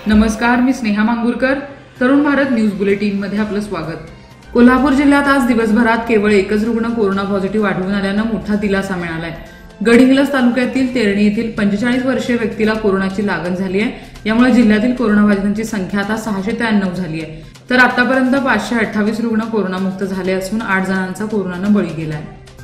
नमस्कार, मी Sneha मांगुरकर. Tarun Bharat news bulletin मध्ये आपलं स्वागत. कोल्हापूर जिल्ह्यात आज दिवसभरात केवळ एकच रुग्ण कोरोना पॉझिटिव्ह आढळून आल्यानं मोठा दिलासा मिळालाय. गडहिंग्लज तालुक्यातील तेरणी येथील 45 वर्षीय व्यक्तीला कोरोनाची लागण झाली आहे. यामुळे जिल्ह्यातील कोरोनाबाधितांची संख्या आता 693 झाली आहे. तर आतापर्यंत 528 रुग्ण कोरोनामुक्त झाले असून 8 जणांचा कोरोनानं बळी गेलाय.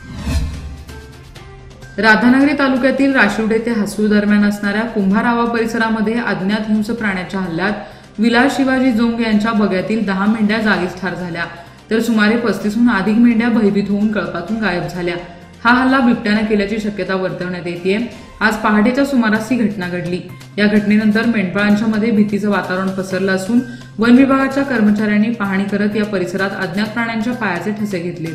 राधानगरी तालुक्यातील राशिवडे ते हसूळ दरम्यान असणाऱ्या कुंभारावा परिसरामध्ये अज्ञात हिंस्र प्राण्याच्या हल्ल्यात विलास शिवाजी जोंग यांच्या बग्यातील 10 मेंढ्या जागीच ठार झाल्या, तर सुमारे 35हून अधिक मेंढ्या भयभीत होऊन कळपातून गायब झाल्या. हा हल्ला बिबट्याने केल्याची शक्यता वर्तवण्यात येते. आज पहाटेच्या सुमारास ही घटना घडली. या घटनेनंतर मेंढपाळांच्या मध्ये भीतीचं वातावरण पसरलं असून वन विभागाच्या कर्मचाऱ्यांनी पाहणी करत या परिसरात अज्ञात प्राण्यांच्या पायाचे ठसे घेतले.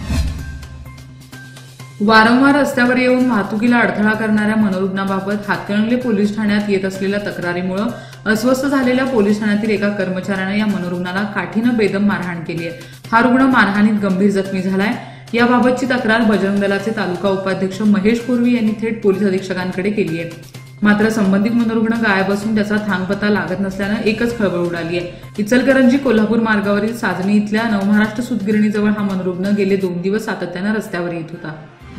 वारंवार रस्त्यावर येऊन वाहतुकीला अडथळा करणाऱ्या मनोरुग्णाबाबत हातकणंगले पोलीस ठाण्यात येत असलेल्या तक्रारीमुळे अस्वस्थ झालेल्या पोलीस ठाण्यातील एका कर्मचाऱ्याने या मनोरुग्णाला काठीनं बेदम मारहाण केली आहे. हा रुग्ण मारहाणीत गंभीर जखमी झालाय. याबाबतची तक्रार बजरंग दलाचे तालुका उपाध्यक्ष महेश कोरवी यांनी थेट पोलीस अधीक्षकांकडे केली आहे. मात्र संबंधित मनोरुग्ण गायब असून त्याचा थांगपत्ता लागत नसल्यानं एकच खळबळ उडाली आहे. इचलकरंजी कोल्हापूर मार्गावरील साजणी इथल्या नवमहाराष्ट्र सूतगिरणीजवळ हा मनोरुग्ण गेले 2 दिवस सातत्यानं रस्त्यावर येत होता.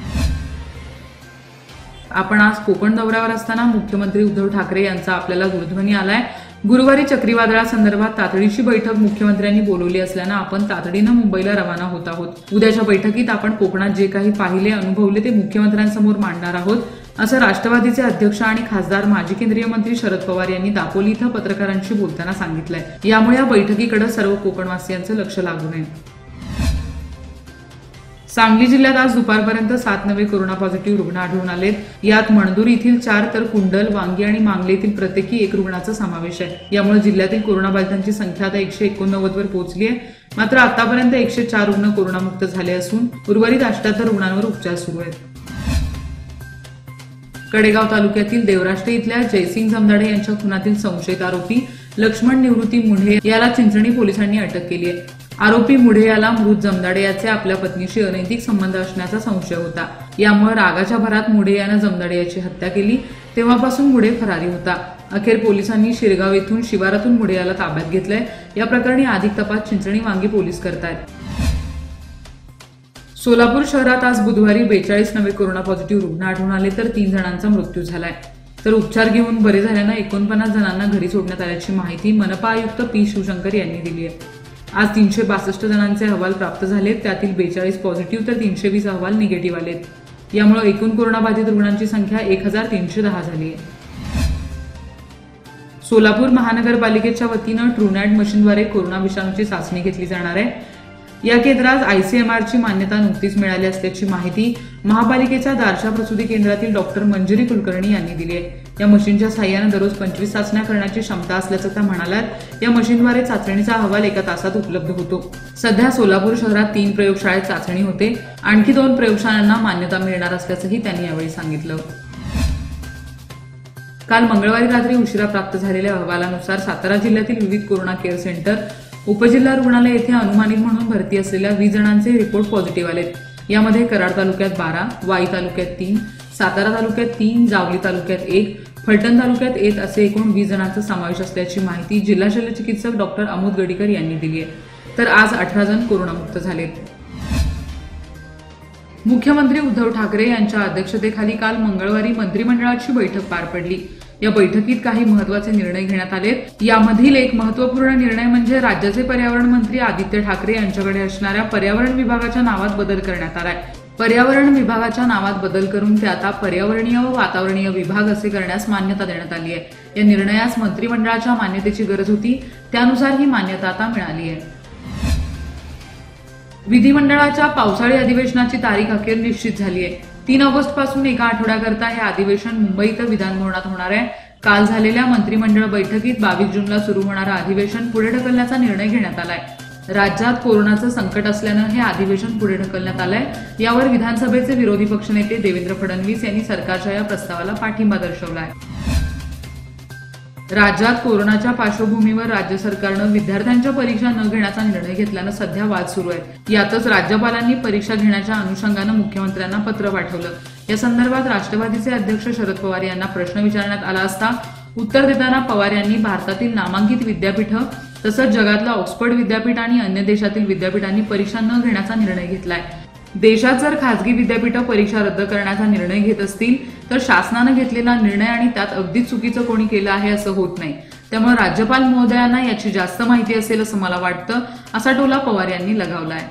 आपण आज कोकण दौऱ्यावर असताना मुख्यमंत्री उद्धव ठाकरे यांचा आपल्याला दूरध्वनी आलाय. गुरुवारी चक्रीवादळासंदर्भात तातडीची बैठक मुख्यमंत्र्यांनी बोलवली असल्यानं आपण तातडीनं मुंबईला रवाना होत आहोत. उद्याच्या बैठकीत आपण कोकणात जे काही पाहिले अनुभवले ते मुख्यमंत्र्यांसमोर मांडणार आहोत, असं राष्ट्रवादीचे अध्यक्ष आणि खासदार माजी केंद्रीय मंत्री शरद पवार यांनी दापोली इथं पत्रकारांशी बोलताना सांगितलंय. यामुळे या बैठकीकडे सर्व कोकणवासियांचं लक्ष लागू नये. सांगली जिल्ह्यात आज दुपारपर्यंत 7 नवे कोरोना पॉझिटिव्ह रुग्ण आढळून आलेत. यात मणदूर येथील 4 तर कुंडल, वांगी आणि मांगले येथील प्रत्येकी 1 रुग्णाचा समावेश आहे. यामुळे जिल्ह्यातील कोरोनाबाधितांची संख्या आता 189 वर पोहोचली आहे. मात्र आतापर्यंत 104 रुग्ण कोरोनामुक्त झाले असून उर्वरित 78 रुग्णांवर उपचार सुरू आहेत. कडेगाव तालुक्यातील देवराष्ट्रे इथल्या जयसिंग जमदाडे यांच्या खुनातील संशयित आरोपी लक्ष्मण निवृत्ती मुढे याला चिंचणी पोलिसांनी अटक केली आहे. आरोपी मुढे याला मृत जमदाडे याचे आपल्या पत्नीशी अनैतिक संबंध असण्याचा संशय होता. यामुळे रागाच्या भरात मुढे यानं जमदाडे याची हत्या केली. तेव्हापासून मुढे फरारी होता. अखेर पोलिसांनी शिरगाव येथून शिवारातून मुढे याला ताब्यात घेतलंय. या प्रकरणी अधिक तपास चिंचणी वांगी पोलीस करतायत. सोलापूर शहरात आज बुधवारी 42 नवे कोरोना पॉझिटिव्ह रुग्ण आढळून आले, तर 3 जणांचा मृत्यू झालाय. तर उपचार घेऊन बरे झाल्यानं 49 जणांना घरी सोडण्यात आल्याची माहिती मनपा आयुक्त पी शिवशंकर यांनी दिली आहे. आज 362 जणांचे अहवाल प्राप्त झालेत. त्यातील 42 पॉझिटिव्ह तर 320 अहवाल निगेटिव्ह आलेत. यामुळे एकूण कोरोनाबाधित रुग्णांची संख्या 1310 झाली आहे. सोलापूर महानगरपालिकेच्या वतीनं ट्रूनॅट मशीनद्वारे कोरोना विषाणूची चाचणी घेतली जाणार आहे. या केंद्रात आयसीएमआरची मान्यता नुकतीच मिळाली असल्याची माहिती महापालिकेच्या दारशा प्रसूती केंद्रातील डॉक्टर मंजिरी कुलकर्णी यांनी दिली आहे. या मशीनच्या साह्यानं दररोज 25 चाचण्या करण्याची क्षमता असल्याचं त्या म्हणाल्यात. या मशीनद्वारे चाचणीचा अहवाल 1 तासात उपलब्ध होतो. सध्या सोलापूर शहरात 3 प्रयोगशाळेत चाचणी होते. आणखी 2 प्रयोगशाळांना मान्यता मिळणार असल्याचंही त्यांनी यावेळी सांगितलं. काल मंगळवारी रात्री उशिरा प्राप्त झालेल्या अहवालानुसार सातारा जिल्ह्यातील विविध कोरोना केअर सेंटर, उपजिल्हा रुग्णालय येथे अनुमानित म्हणून भरती असलेल्या 20 जणांचे रिपोर्ट पॉझिटिव्ह आलेत. यामध्ये कराड तालुक्यात 12, वाई तालुक्यात 3, सातारा तालुक्यात 3, जावली तालुक्यात 1, फलटण तालुक्यात 1 असे एकूण 20 जणांचा समावेश असल्याची माहिती जिल्हा शल्यचिकित्सक डॉक्टर अमोद गडीकर यांनी दिली आहे. तर आज 18 जण कोरोनामुक्त झालेत. मुख्यमंत्री उद्धव ठाकरे यांच्या अध्यक्षतेखाली काल मंगळवारी मंत्रिमंडळाची बैठक पार पडली. या बैठकीत काही महत्वाचे निर्णय घेण्यात आलेत. यामधील एक महत्वपूर्ण निर्णय म्हणजे राज्याचे पर्यावरण मंत्री आदित्य ठाकरे यांच्याकडे असणाऱ्या पर्यावरण विभागाच्या नावात बदल करण्यात आलाय. पर्यावरण विभागाच्या नावात बदल करून ते आता पर्यावरणीय व वातावरणीय विभाग असे करण्यास मान्यता देण्यात आली आहे. या निर्णयास मंत्रिमंडळाच्या मान्यतेची गरज होती. त्यानुसार ही मान्यता आता मिळाली आहे. विधिमंडळाच्या पावसाळी अधिवेशनाची तारीख अखेर निश्चित झाली आहे. 3 ऑगस्ट पासून 1 आठवड्याकरता हे अधिवेशन मुंबई इथं विधान भवनात होणार आहे. काल झालेल्या मंत्रिमंडळ बैठकीत 22 जूनला सुरू होणारं अधिवेशन पुढे ढकलण्याचा निर्णय घेण्यात आलाय. राज्यात कोरोनाचं संकट असल्यानं हे अधिवेशन पुढे ढकलण्यात आलंय. यावर विधानसभेचे विरोधी पक्षनेते देवेंद्र फडणवीस यांनी सरकारच्या या प्रस्तावाला पाठिंबा दर्शवलाय. राज्यात कोरोनाच्या पार्श्वभूमीवर राज्य सरकारनं विद्यार्थ्यांच्या परीक्षा न घेण्याचा निर्णय घेतल्यानं सध्या वाद सुरू आहे. यातच राज्यपालांनी परीक्षा घेण्याच्या अनुषंगानं मुख्यमंत्र्यांना पत्र पाठवलं. या संदर्भात राष्ट्रवादीचे अध्यक्ष शरद पवार यांना प्रश्न विचारण्यात आला असता उत्तर देताना पवार यांनी भारतातील नामांकित विद्यापीठं तसंच जगातलं ऑक्सफर्ड विद्यापीठ आणि अन्य देशातील विद्यापीठांनी परीक्षा न घेण्याचा निर्णय घेतलाय। देशात जर खासगी विद्यापीठं परीक्षा रद्द करण्याचा निर्णय घेत असतील तर शासनानं घेतलेला निर्णय आणि त्यात अगदीच चुकीचं कोणी केलं आहे असं होत नाही। त्यामुळे राज्यपाल महोदयांना याची जास्त माहिती असेल असं मला वाटतं, असा टोला पवार यांनी लगावलाय।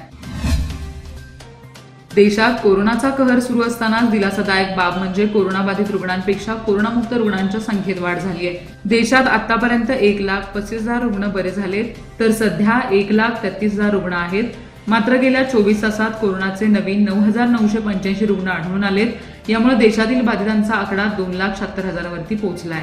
देशात कोरोनाचा कहर सुरू असतानाच दिलासादायक बाब म्हणजे कोरोनाबाधित रुग्णांपेक्षा कोरोनामुक्त रुग्णांच्या संख्येत वाढ झाली आहे। देशात आतापर्यंत 1,35,000 रुग्ण बरे झालेत, तर सध्या 1,33,000 रुग्ण आहेत। मात्र गेल्या 24 तासात कोरोनाचे नवीन 9,985 रुग्ण आढळून आलेत। यामुळे देशातील बाधितांचा आकडा 2,76,000 वरती पोहोचलाय।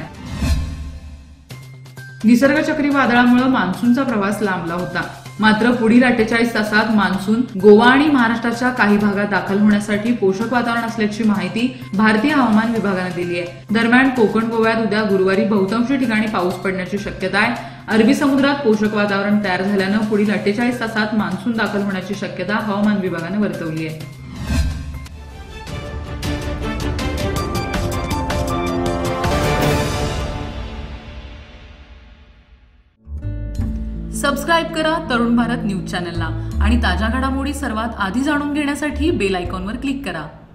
निसर्ग चक्रीवादळामुळे मान्सूनचा प्रवास लांबला होता, मात्र पुढील 48 तासात मान्सून गोवा आणि महाराष्ट्राच्या काही भागात दाखल होण्यासाठी पोषक वातावरण असल्याची माहिती भारतीय हवामान विभागाने दिली आहे। दरम्यान कोकण गोव्यात उद्या गुरुवारी बहुतांश ठिकाणी पाऊस पडण्याची शक्यता आहे। अरबी समुद्रात पोषक वातावरण तयार झाल्यानं पुढील 48 तासात मान्सून दाखल होण्याची शक्यता हवामान विभागाने वर्तवली आहे। सबस्क्राईब करा तरुण भारत न्यूज चॅनलला आणि ताज्या घडामोडी सर्वात आधी जाणून घेण्यासाठी बेल आयकॉनवर क्लिक करा।